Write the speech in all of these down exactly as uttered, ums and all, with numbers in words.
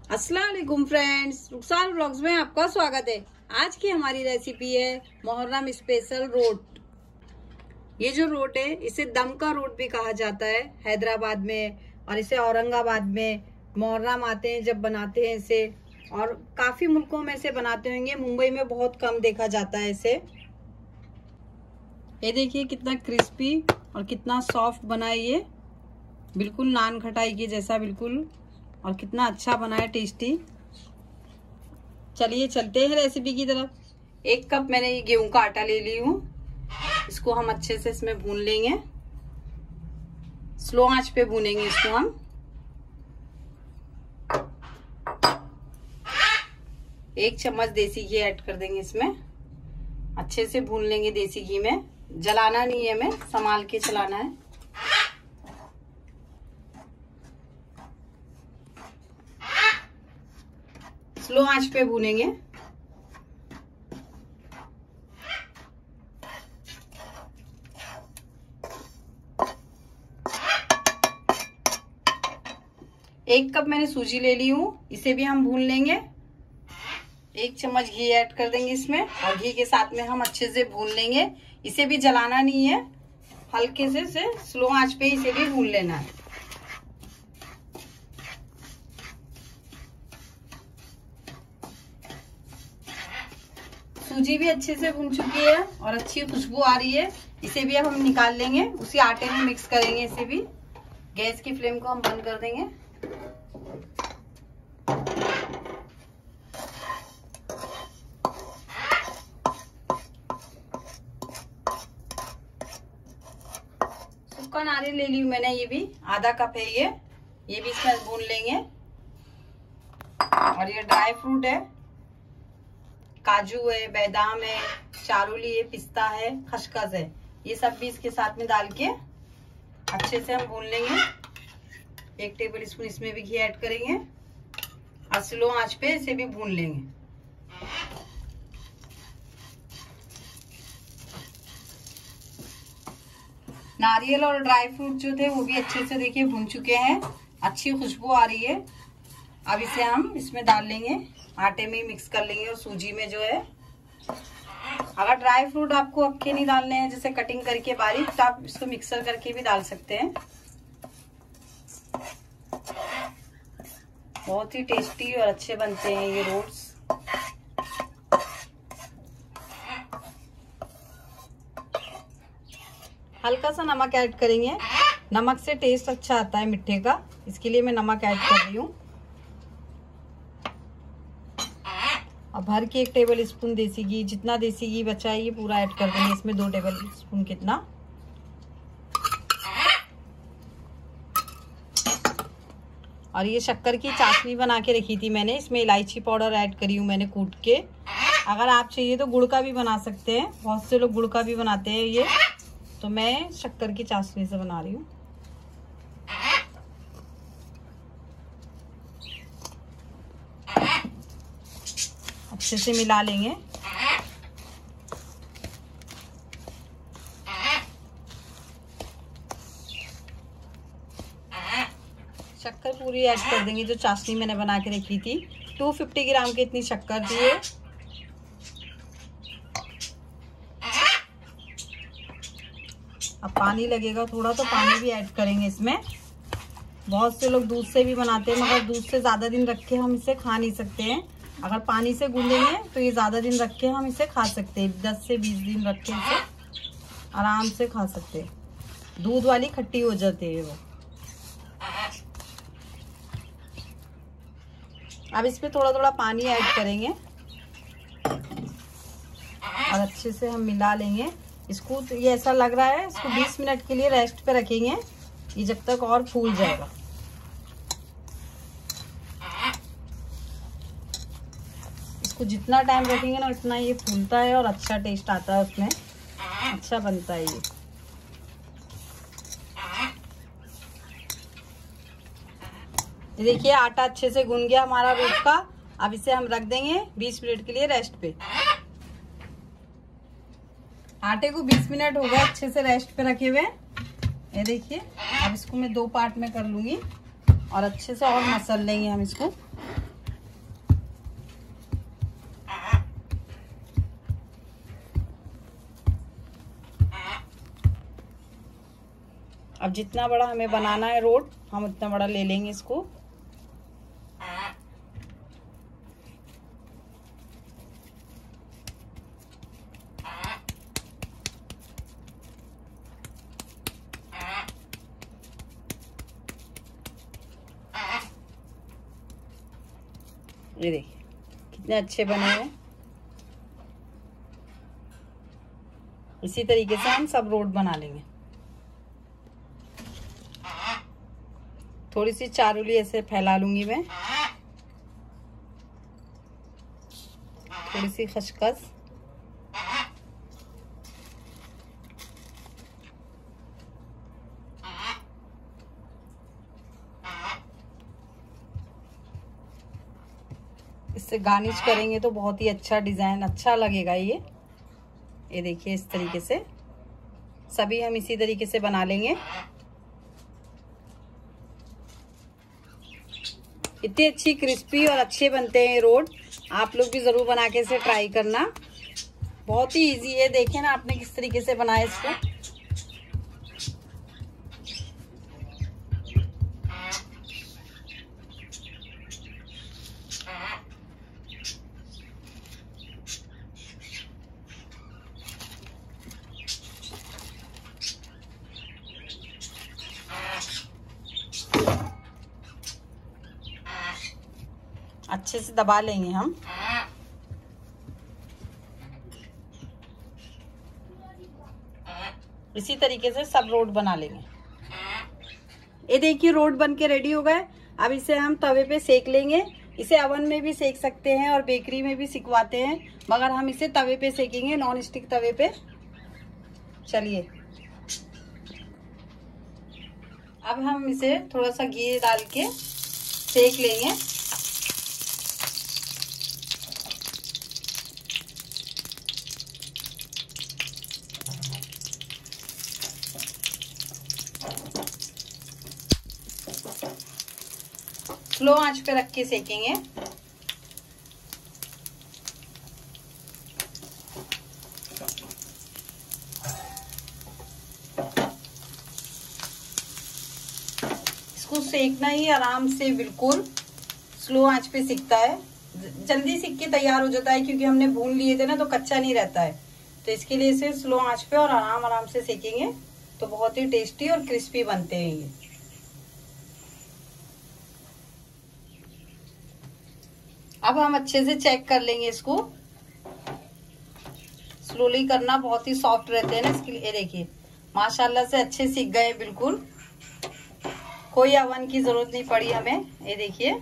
अस्सलाम वालेकुम फ्रेंड्स, रुखसार व्लॉग्स में आपका स्वागत है। आज की हमारी रेसिपी है मुहर्रम स्पेशल रोट। ये जो रोट है इसे दम का रोट भी कहा जाता है हैदराबाद में, और इसे औरंगाबाद में मुहर्रम आते हैं जब बनाते हैं इसे, और काफी मुल्कों में इसे बनाते होंगे। मुंबई में बहुत कम देखा जाता है इसे। ये देखिए कितना क्रिस्पी और कितना सॉफ्ट बना है, ये बिल्कुल नान खटाई के जैसा बिल्कुल, और कितना अच्छा बना है, टेस्टी। चलिए चलते हैं रेसिपी की तरफ। एक कप मैंने ये गेहूं का आटा ले ली हूँ, इसको हम अच्छे से इसमें भून लेंगे। स्लो आंच पे भूनेंगे इसको हम। एक चम्मच देसी घी ऐड कर देंगे इसमें, अच्छे से भून लेंगे देसी घी में। जलाना नहीं है, हमें संभाल के चलाना है। स्लो आंच पे भूनेंगे। एक कप मैंने सूजी ले ली हूँ, इसे भी हम भून लेंगे। एक चम्मच घी ऐड कर देंगे इसमें, और घी के साथ में हम अच्छे से भून लेंगे। इसे भी जलाना नहीं है, हल्के से से स्लो आंच पे इसे भी भून लेना है। सूजी भी अच्छे से भून चुकी है और अच्छी खुशबू आ रही है। इसे भी अब हम निकाल लेंगे, उसी आटे में मिक्स करेंगे इसे भी। गैस की फ्लेम को हम बंद कर देंगे। सूखा नारियल ले ली हूं मैंने, ये भी आधा कप है ये ये भी इसमें भून लेंगे। और ये ड्राई फ्रूट है, काजू है, बादाम है, चारोली है, पिस्ता है, खसखस है, ये सब भी इसके साथ में डाल के अच्छे से हम भून लेंगे। एक टेबल स्पून इसमें भी घी ऐड करेंगे और स्लो आंच पे इसे भी भून लेंगे। नारियल और ड्राई फ्रूट जो थे वो भी अच्छे से देखिए भून चुके हैं, अच्छी खुशबू आ रही है। अब इसे हम इसमें डाल लेंगे, आटे में ही मिक्स कर लेंगे। और सूजी में जो है, अगर ड्राई फ्रूट आपको अक्के नहीं डालने हैं, जैसे कटिंग करके बारीक, तो आप इसको मिक्सर करके भी डाल सकते हैं। बहुत ही टेस्टी और अच्छे बनते हैं ये रोट्स। हल्का सा नमक ऐड करेंगे, नमक से टेस्ट अच्छा आता है मिठे का, इसके लिए मैं नमक ऐड कर रही हूँ। और भर के एक टेबल स्पून देसी घी, जितना देसी घी बचा है ये पूरा ऐड कर देंगे इसमें, दो टेबल स्पून कितना। और ये शक्कर की चाशनी बना के रखी थी मैंने, इसमें इलायची पाउडर ऐड करी हूँ मैंने कूट के। अगर आप चाहिए तो गुड़ का भी बना सकते हैं, बहुत से लोग गुड़ का भी बनाते हैं ये, तो मैं शक्कर की चाशनी से बना रही हूँ। अच्छे से मिला लेंगे। शक्कर पूरी ऐड कर देंगे, जो चाशनी मैंने बना के रखी थी। दो सौ पचास ग्राम की इतनी शक्कर थी ये। अब पानी लगेगा थोड़ा, तो पानी भी ऐड करेंगे इसमें। बहुत से लोग दूध से भी बनाते हैं, मगर दूध से ज्यादा दिन रख के हम इसे खा नहीं सकते हैं। अगर पानी से गूंदेंगे तो ये ज्यादा दिन रख के हम इसे खा सकते हैं, दस से बीस दिन रख के इसे आराम से खा सकते हैं। दूध वाली खट्टी हो जाती है वो। अब इसमें थोड़ा थोड़ा पानी ऐड करेंगे और अच्छे से हम मिला लेंगे इसको। तो ये ऐसा लग रहा है, इसको बीस मिनट के लिए रेस्ट पे रखेंगे, ये जब तक और फूल जाएगा। इसको जितना टाइम रखेंगे ना उतना ये फूलता है और अच्छा टेस्ट आता है उसमें, अच्छा बनता है ये। ये देखिए आटा अच्छे से गूंद गया हमारा रोट का। अब इसे हम रख देंगे बीस मिनट के लिए रेस्ट पे। आटे को बीस मिनट हो गए अच्छे से रेस्ट पे रखे हुए। ये देखिए अब इसको मैं दो पार्ट में कर लूंगी और अच्छे से और मसल लेंगे हम इसको। अब जितना बड़ा हमें बनाना है रोड, हम उतना बड़ा ले लेंगे इसको। ये देखिए कितने अच्छे बने हैं। इसी तरीके से हम सब रोड बना लेंगे। थोड़ी सी चारोली ऐसे फैला लूंगी मैं, थोड़ी सी खसखस, इससे गार्निश करेंगे तो बहुत ही अच्छा डिजाइन अच्छा लगेगा। ये ये देखिए इस तरीके से सभी हम इसी तरीके से बना लेंगे। इतनी अच्छी क्रिस्पी और अच्छे बनते हैं रोड। आप लोग भी जरूर बना के इसे ट्राई करना। बहुत ही इजी है। देखिए ना आपने किस तरीके से बनाया इसको। अच्छे से दबा लेंगे हम। इसी तरीके से सब रोड बना लेंगे। ये देखिए रोड बन के रेडी हो गए। अब इसे हम तवे पे सेक लेंगे। इसे ओवन में भी सेक सकते हैं और बेकरी में भी सिकवाते हैं, मगर हम इसे तवे पे सेकेंगे, नॉन स्टिक तवे पे। चलिए अब हम इसे थोड़ा सा घी डाल के सेक लेंगे। स्लो आंच पे रख के सेकेंगे। इसको सेकना ही आराम से, बिल्कुल स्लो आंच पे सिकता है। जल्दी सिक के तैयार हो जाता है क्योंकि हमने भून लिए थे ना, तो कच्चा नहीं रहता है। तो इसके लिए इसे स्लो आंच पे और आराम आराम से सेकेंगे तो बहुत ही टेस्टी और क्रिस्पी बनते हैं ये। अब हम अच्छे से चेक कर लेंगे इसको। स्लोली करना, बहुत ही सॉफ्ट रहते हैं ना इसके लिए। देखिए माशाल्लाह से अच्छे सीख गए, बिल्कुल कोई ओवन की जरूरत नहीं पड़ी हमें। ये देखिए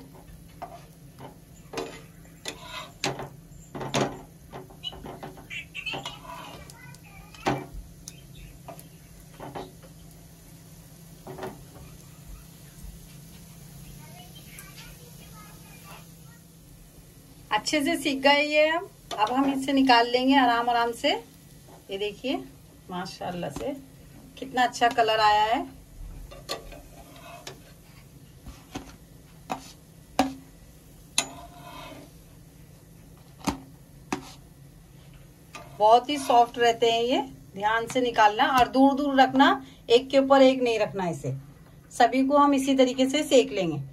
अच्छे से सीख गए ये। हम अब हम इसे निकाल लेंगे आराम आराम से। ये देखिए माशाल्लाह से कितना अच्छा कलर आया है। बहुत ही सॉफ्ट रहते हैं ये। ध्यान से निकालना और दूर दूर रखना, एक के ऊपर एक नहीं रखना इसे। सभी को हम इसी तरीके से सेक लेंगे।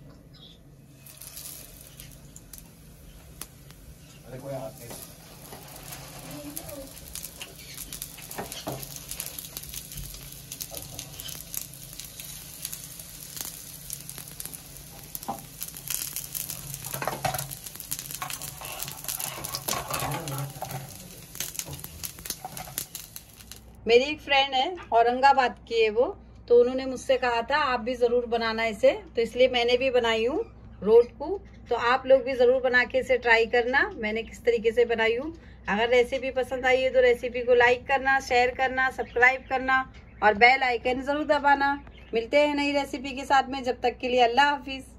मेरी एक फ्रेंड है, औरंगाबाद की है वो, तो उन्होंने मुझसे कहा था आप भी जरूर बनाना इसे, तो इसलिए मैंने भी बनाई हूँ रोड को। तो आप लोग भी जरूर बना के इसे ट्राई करना मैंने किस तरीके से बनाई हूँ। अगर रेसिपी पसंद आई है तो रेसिपी को लाइक करना, शेयर करना, सब्सक्राइब करना और बेल आइकन जरूर दबाना। मिलते हैं नई रेसिपी के साथ में, जब तक के लिए अल्लाह हाफिज।